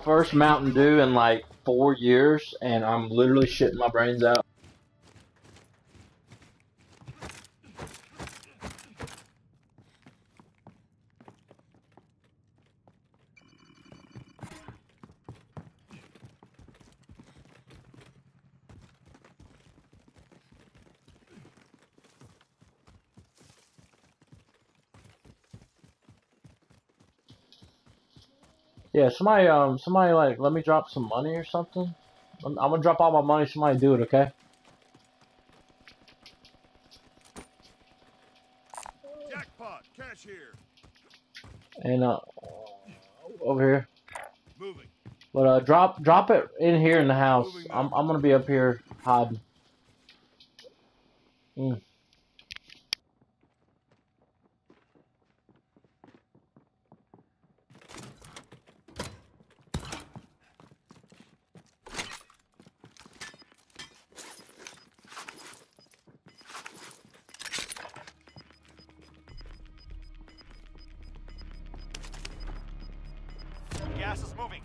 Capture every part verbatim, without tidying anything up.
first Mountain Dew in like four years, and I'm literally shitting my brains out. Yeah, somebody, um, somebody like, let me drop some money or something. I'm, I'm gonna drop all my money. Somebody do it, okay? Jackpot, cash here. And uh, over here. Moving. But uh, drop, drop it in here in the house. I'm, I'm gonna be up here hiding. Mm. Gas is moving.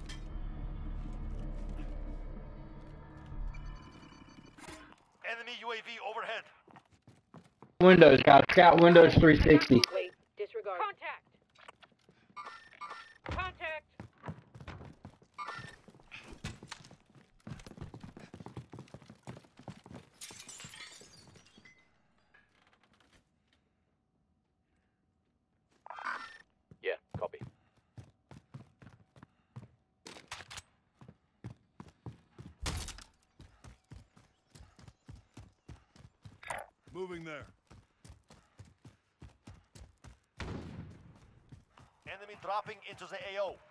Enemy U A V overhead. Windows, guys. Scout Windows three sixty. Wait, disregard. Contact! Contact! Yeah, copy. Moving there. Enemy dropping into the A O.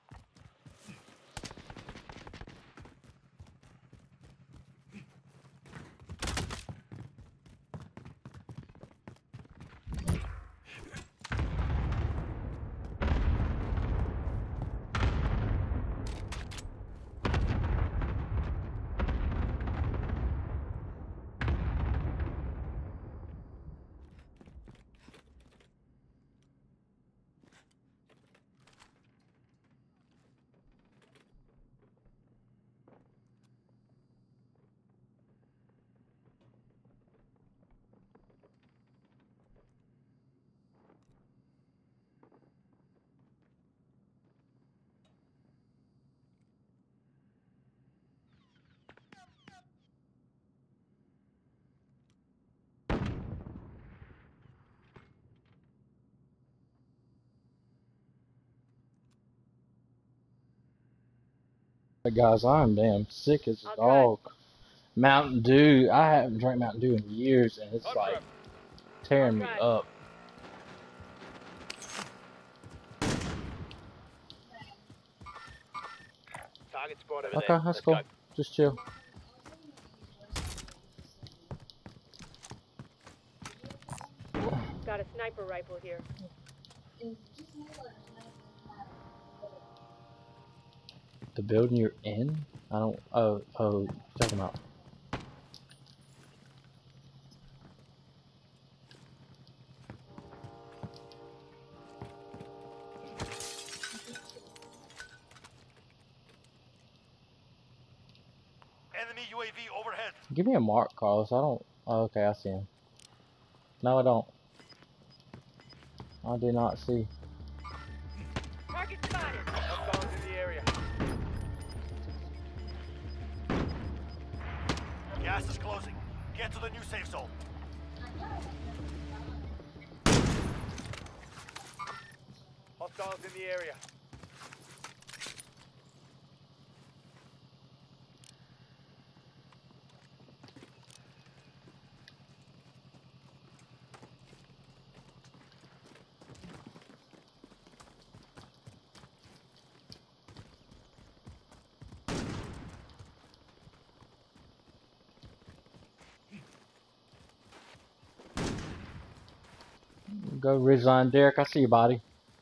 Guys, I'm damn sick as a dog. Mountain Dew. I haven't drank Mountain Dew in years, and it's like tearing me up. Target spot over Okay, there. that's Let's cool. go. Just chill. Got a sniper rifle here. The building you're in? I don't. Oh, oh, check them out. Enemy U A V overhead. Give me a mark, Carlos. I don't. Oh, okay, I see him. No, I don't. I do not see. Target spotted! Hostiles in the area. Gas is closing. Get to the new safe zone. Hostiles in the area. Go Ridgeline, Derek. I see your body.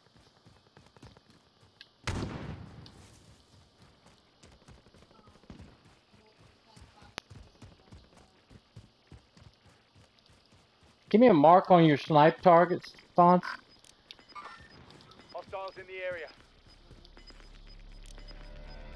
Give me a mark on your snipe targets, Fonz. Hostiles in the area.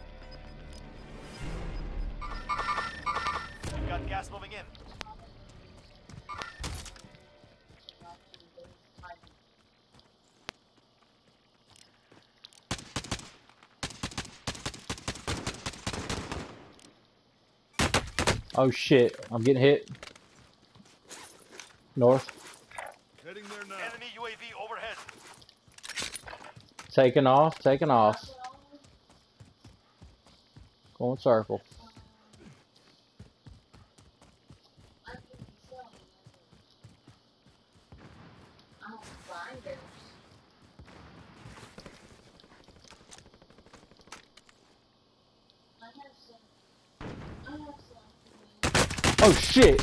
Oh shit, I'm getting hit. North. Heading there now. Enemy U A V overhead. Taking off, taking off. Going circle. Oh shit!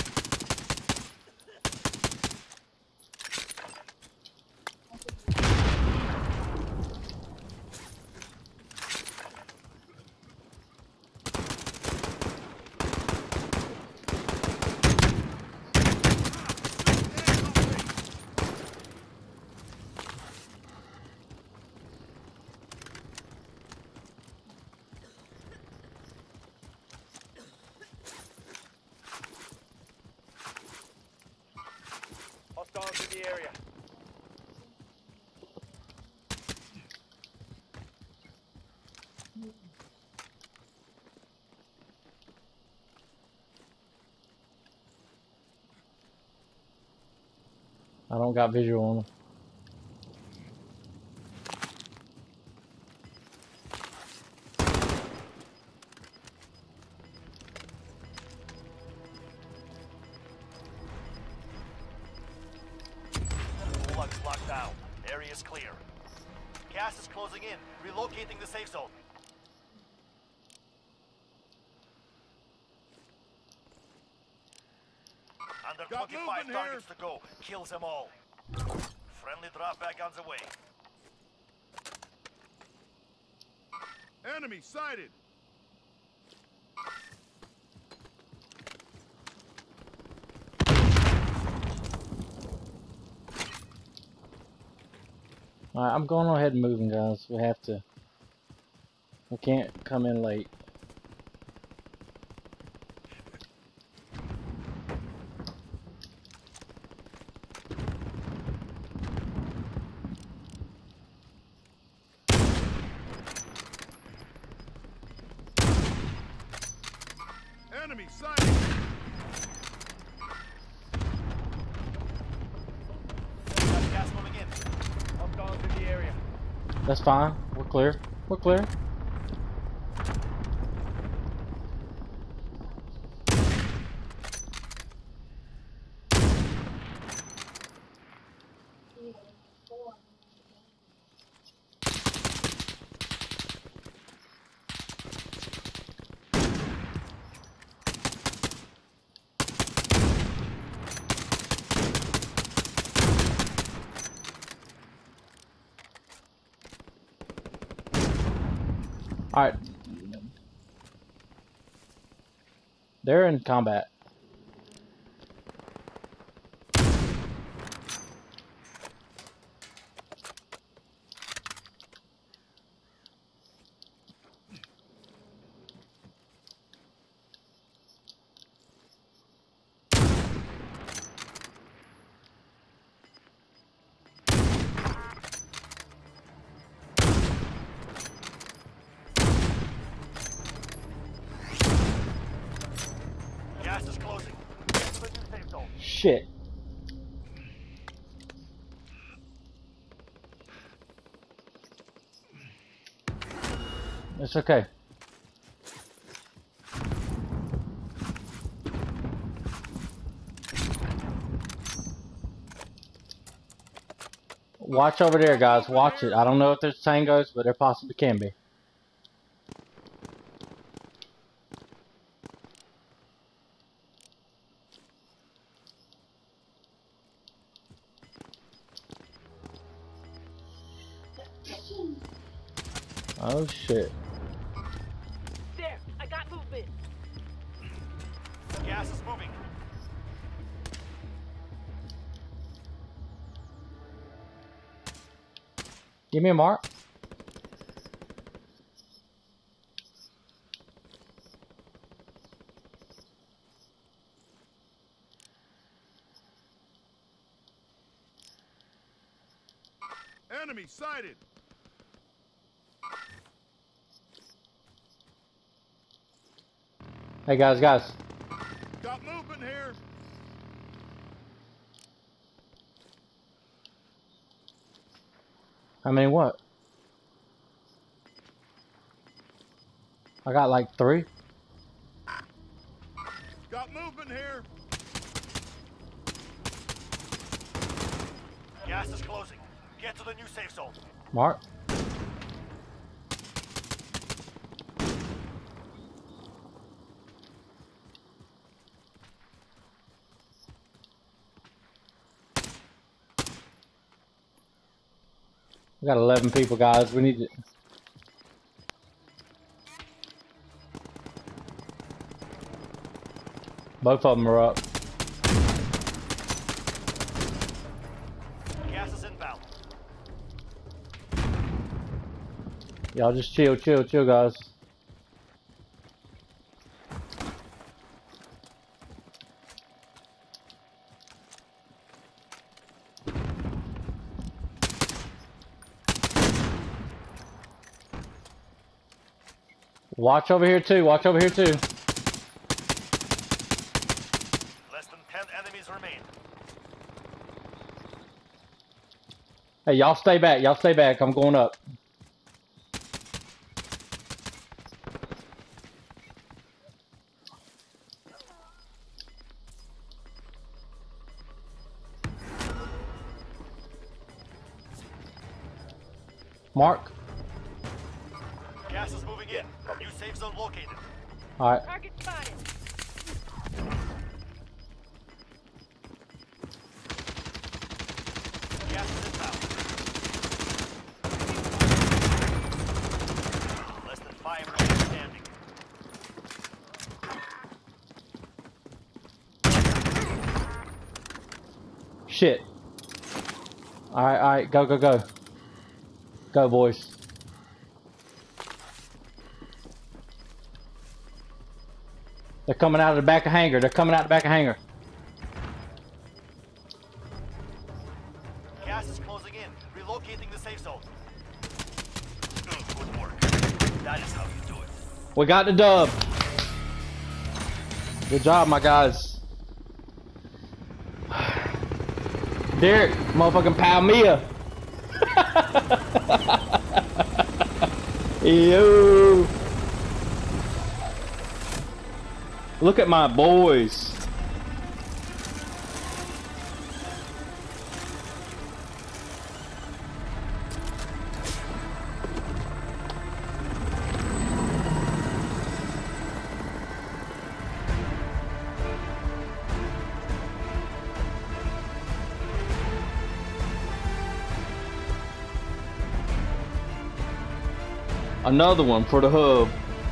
Hostiles in the area. I don't got visual on them. Gulag's locked down. Area is clear. Gas is closing in. Relocating the safe zone. Under Got twenty-five movement targets to go. Kills them all. Friendly drop back on the way. Enemy sighted. Alright, I'm going ahead and moving, guys. We have to. We can't come in late. Enemy sighted. Got gas moving in. Hostiles in the area. That's fine. We're clear. We're clear. Alright. They're in combat. Gas is closing. Get to the new safe zone. Shit. It's okay. Watch over there, guys. Watch it. I don't know if there's tangos, but there possibly can be. Oh shit. There, I got movement. Gas is moving. Give me a mark. Enemy sighted. Hey guys, guys. I mean, what? I got like three. Got movement here. Gas is closing. Get to the new safe zone. Mark. We got eleven people, guys. We need to. Both of them are up. Gas is inbound. Y'all just chill, chill, chill, guys. Watch over here too. Watch over here too. Less than ten enemies remain. Hey, y'all stay back. Y'all stay back. I'm going up. Mark. Gas is moving in. New safe zone located. All right. Target spotted. Gas is inbound. Less than five remain standing. Shit. All right, all right. Go, go, go. Go, boys. They're coming out of the back of hangar. They're coming out the back of hangar. Gas is closing in. Relocating the safe zone. Good work. That is how you do it. We got the dub. Good job, my guys. Derek, motherfucking Palmia. Yo. Look at my boys. Another one for the hub.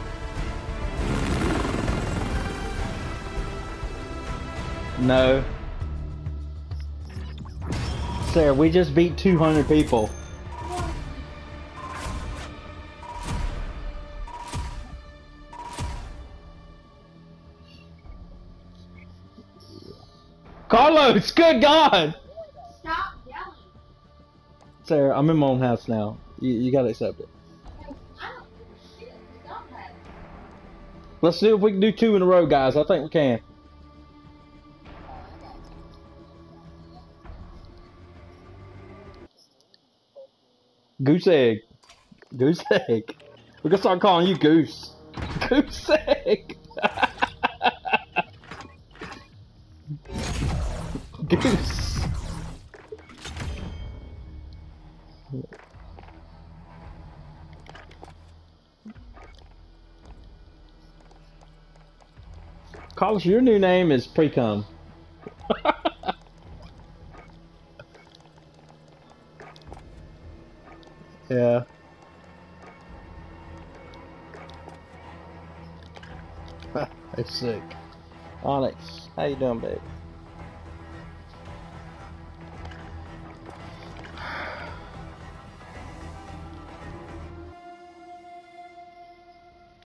No. Sarah, we just beat two hundred people. Carlos, good God! Stop yelling. Sarah, I'm in my own house now. You, you gotta accept it. I don't give a shit. Stop that. Let's see if we can do two in a row, guys. I think we can. Goose egg. Goose egg. We're gonna start calling you Goose. Goose egg. Goose. Carlos, your new name is Precum. Yeah. It's sick. Onyx, how you doing, babe?